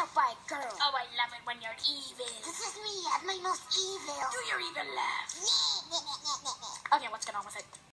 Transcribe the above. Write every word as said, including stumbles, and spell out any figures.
out by a girl. Oh, I love it when you're evil. This is me at my most evil. Do your evil laugh. Me.